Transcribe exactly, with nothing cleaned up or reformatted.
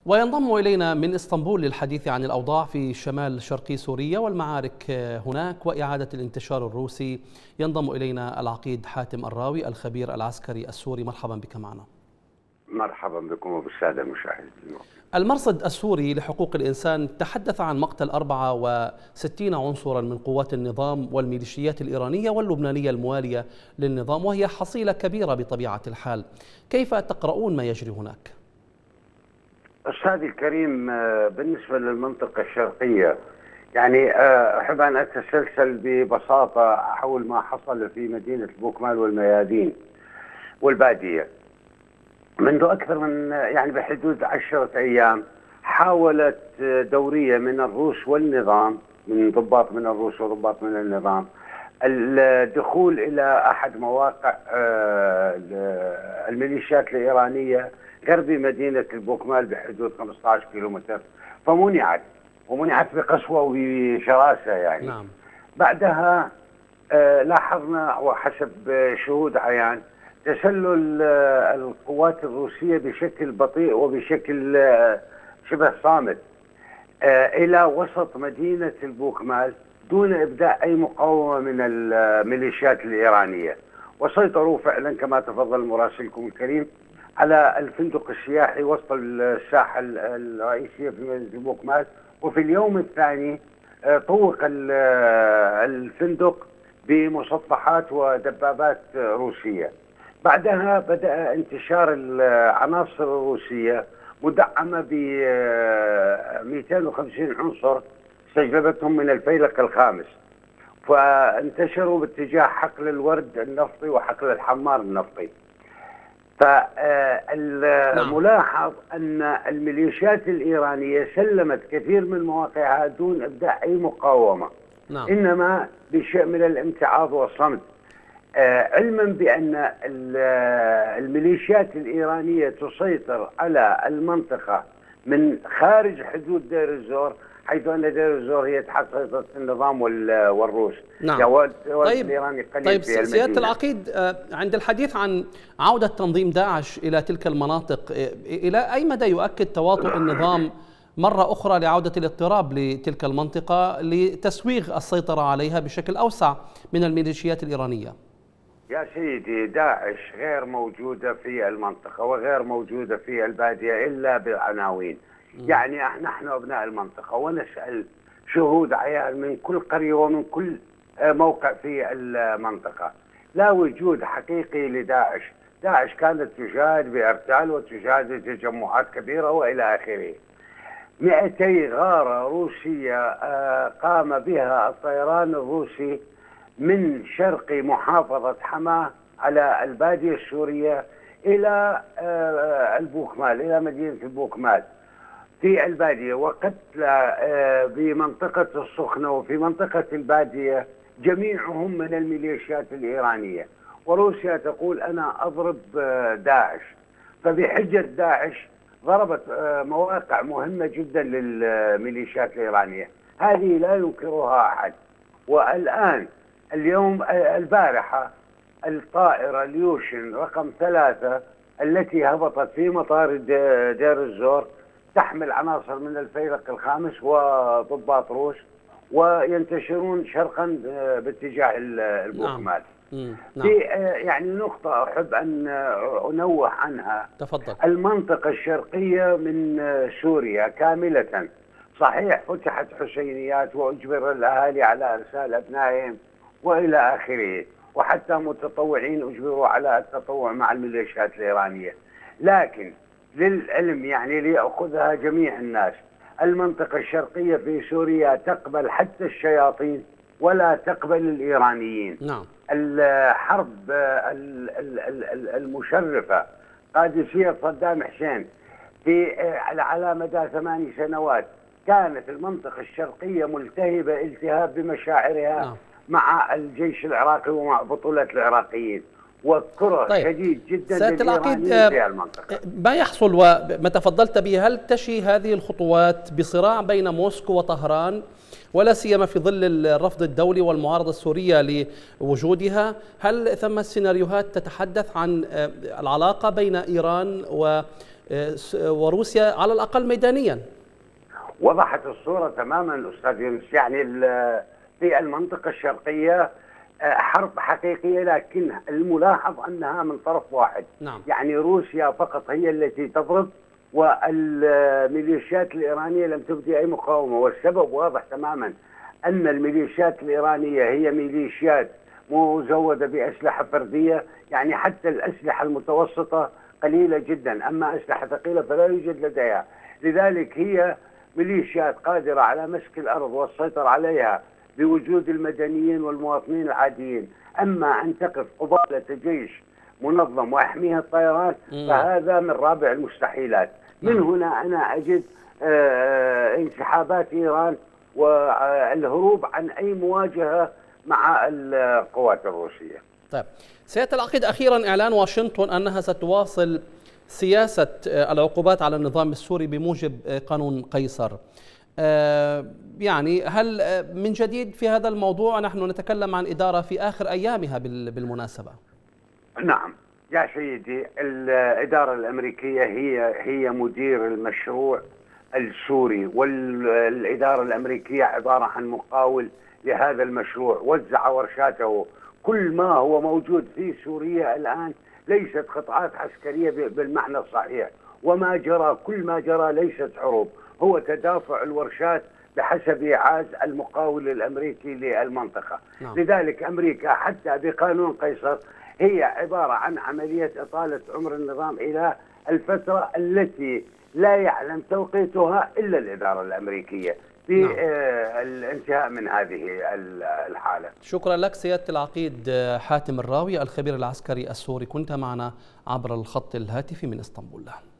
وينضم إلينا من إسطنبول للحديث عن الأوضاع في شمال شرقي سوريا والمعارك هناك وإعادة الانتشار الروسي. ينضم إلينا العقيد حاتم الراوي الخبير العسكري السوري. مرحبا بك معنا. مرحبا بكم وبالسادة المشاهدين. المرصد السوري لحقوق الإنسان تحدث عن مقتل أربعة وستين عنصرا من قوات النظام والميليشيات الإيرانية واللبنانية الموالية للنظام، وهي حصيلة كبيرة بطبيعة الحال. كيف تقرؤون ما يجري هناك؟ أستاذي الكريم، بالنسبة للمنطقة الشرقية يعني أحب أن أتسلسل ببساطة حول ما حصل في مدينة بوكمال والميادين والبادية. منذ أكثر من يعني بحدود عشرة أيام حاولت دورية من الروس والنظام، من ضباط من الروس وضباط من النظام، الدخول إلى أحد مواقع الميليشيات الإيرانية غربي مدينة البوكمال بحدود خمسة عشر كيلومتر، فمنعت ومنعت بقسوة وبشراسة يعني. نعم. بعدها آه لاحظنا وحسب شهود عيان تسلل آه القوات الروسية بشكل بطيء وبشكل آه شبه صامت آه إلى وسط مدينة البوكمال دون إبداء أي مقاومة من الميليشيات الإيرانية، وسيطروا فعلا كما تفضل مراسلكم الكريم على الفندق السياحي وسط الساحة الرئيسية في مدينة بوكمال. وفي اليوم الثاني طوق الفندق بمسطحات ودبابات روسية. بعدها بدأ انتشار العناصر الروسية مدعمة ب مئتين وخمسين عنصر استجلبتهم من الفيلق الخامس، فانتشروا باتجاه حقل الورد النفطي وحقل الحمار النفطي. فالملاحظ أن الميليشيات الإيرانية سلمت كثير من مواقعها دون إبداء أي مقاومة. نعم. إنما بشيء من الامتعاض والصمت، علما بأن الميليشيات الإيرانية تسيطر على المنطقة من خارج حدود دير الزور، حيث أن دير الزور هي تحت سيطرة النظام والروس. نعم. طيب, طيب سيادة العقيد، عند الحديث عن عودة تنظيم داعش إلى تلك المناطق، إلى أي مدى يؤكد تواطؤ النظام مرة أخرى لعودة الاضطراب لتلك المنطقة لتسويغ السيطرة عليها بشكل أوسع من الميليشيات الإيرانية؟ يا سيدي، داعش غير موجودة في المنطقة وغير موجودة في البادية إلا بالعناوين. يعني نحن أبناء المنطقة ونسأل شهود عيان من كل قرية ومن كل موقع في المنطقة، لا وجود حقيقي لداعش. داعش كانت تجاهد بأرتال وتجاهد بتجمعات كبيرة وإلى آخره. مئتي غارة روسية قام بها الطيران الروسي من شرق محافظة حماه على البادية السورية إلى البوكمال، إلى مدينة البوكمال في البادية، وقتلى بمنطقة السخنة وفي منطقة البادية جميعهم من الميليشيات الإيرانية. وروسيا تقول أنا أضرب داعش، فبحجة داعش ضربت مواقع مهمة جدا للميليشيات الإيرانية، هذه لا ينكرها أحد. والآن اليوم البارحة الطائرة اليوشن رقم ثلاثة التي هبطت في مطار دير الزور تحمل عناصر من الفيلق الخامس وضباط روس، وينتشرون شرقا باتجاه البوكمال. نعم. في يعني نقطة أحب أن أنوه عنها. تفضل. المنطقة الشرقية من سوريا كاملة صحيح فتحت حسينيات وأجبر الأهالي على إرسال أبنائهم وإلى آخره، وحتى متطوعين أجبروا على التطوع مع الميليشيات الإيرانية، لكن للعلم يعني ليأخذها جميع الناس، المنطقة الشرقية في سوريا تقبل حتى الشياطين ولا تقبل الإيرانيين. نعم. الحرب المشرفة قادسية صدام حسين في على مدى ثماني سنوات كانت المنطقة الشرقية ملتهبة التهاب بمشاعرها. نعم. مع الجيش العراقي ومع بطولة العراقيين، وكره طيب. شديد جدا للإيرانيين في المنطقة. ما يحصل وما تفضلت به، هل تشي هذه الخطوات بصراع بين موسكو وطهران، ولا سيما في ظل الرفض الدولي والمعارضة السورية لوجودها؟ هل ثم سيناريوهات تتحدث عن العلاقة بين إيران وروسيا على الأقل ميدانيا. وضحت الصورة تماما أستاذ يونس. يعني في المنطقة الشرقية حرب حقيقية، لكن الملاحظ أنها من طرف واحد. نعم. يعني روسيا فقط هي التي تضرب، والميليشيات الإيرانية لم تبدي أي مقاومة، والسبب واضح تماما أن الميليشيات الإيرانية هي ميليشيات مزودة بأسلحة فردية، يعني حتى الأسلحة المتوسطة قليلة جدا، أما أسلحة ثقيلة فلا يوجد لديها. لذلك هي ميليشيات قادرة على مسك الأرض والسيطرة عليها بوجود المدنيين والمواطنين العاديين. أما أن تقف قبالة جيش منظم ويحميها الطيران فهذا من رابع المستحيلات. من هنا أنا أجد انسحابات إيران والهروب عن أي مواجهة مع القوات الروسية. طيب سيادة العقيد، أخيرا إعلان واشنطن أنها ستواصل سياسة العقوبات على النظام السوري بموجب قانون قيصر، يعني هل من جديد في هذا الموضوع؟ نحن نتكلم عن إدارة في آخر أيامها بالمناسبة. نعم يا سيدي، الإدارة الأمريكية هي هي مدير المشروع السوري، والإدارة الأمريكية عبارة عن مقاول لهذا المشروع، وزع ورشاته. كل ما هو موجود في سوريا الآن ليست قطعات عسكرية بالمعنى الصحيح، وما جرى كل ما جرى ليست حروب، هو تدافع الورشات بحسب إيعاز المقاول الأمريكي للمنطقة. نعم. لذلك أمريكا حتى بقانون قيصر هي عبارة عن عملية إطالة عمر النظام إلى الفترة التي لا يعلم توقيتها إلا الإدارة الأمريكية في نعم. آه الانتهاء من هذه الحالة. شكرا لك سيادة العقيد حاتم الراوي الخبير العسكري السوري، كنت معنا عبر الخط الهاتفي من اسطنبول.